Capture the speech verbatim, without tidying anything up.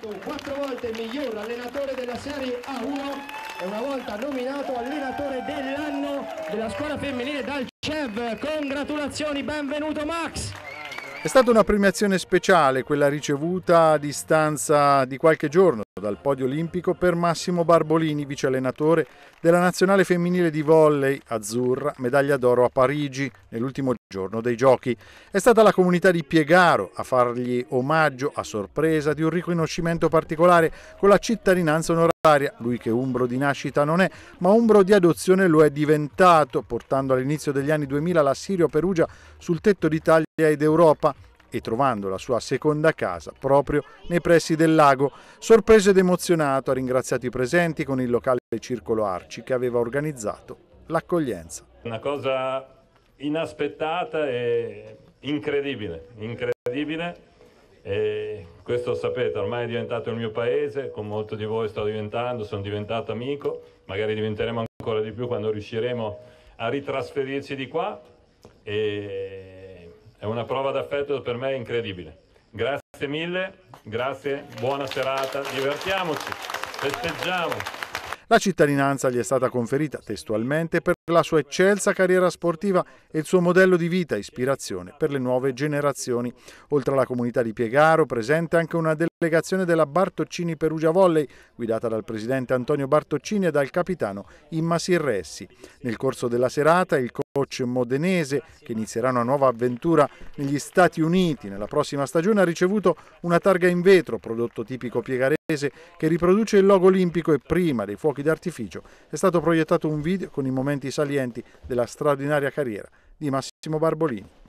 quattro volte miglior allenatore della Serie A uno e una volta nominato allenatore dell'anno della squadra femminile dal C E V. Congratulazioni, benvenuto Max! È stata una premiazione speciale quella ricevuta a distanza di qualche giorno dal podio olimpico per Massimo Barbolini, vice allenatore della nazionale femminile di volley azzurra, medaglia d'oro a Parigi nell'ultimo giorno dei giochi. È stata la comunità di Piegaro a fargli omaggio a sorpresa di un riconoscimento particolare con la cittadinanza onoraria. Lui che umbro di nascita non è, ma umbro di adozione lo è diventato, portando all'inizio degli anni duemila la Sirio Perugia sul tetto d'Italia ed Europa e trovando la sua seconda casa proprio nei pressi del lago. Sorpreso ed emozionato ha ringraziato i presenti con il locale Circolo Arci che aveva organizzato l'accoglienza. Una cosa inaspettata e incredibile, incredibile. E questo sapete, ormai è diventato il mio paese, con molto di voi sto diventando, sono diventato amico, magari diventeremo ancora di più quando riusciremo a ritrasferirci di qua. E è una prova d'affetto per me incredibile. Grazie mille, grazie, buona serata, divertiamoci, festeggiamo. La cittadinanza gli è stata conferita testualmente per la sua eccelsa carriera sportiva e il suo modello di vita, ispirazione per le nuove generazioni. Oltre alla comunità di Piegaro, presente anche una delegazione della Bartoccini Perugia Volley, guidata dal presidente Antonio Bartoccini e dal capitano Imma Sirressi. Nel corso della serata il coach modenese, che inizierà una nuova avventura negli Stati Uniti nella prossima stagione, ha ricevuto una targa in vetro, prodotto tipico piegarese, che riproduce il logo olimpico, e prima dei fuochi d'artificio è stato proiettato un video con i momenti salienti della straordinaria carriera di Massimo Barbolini.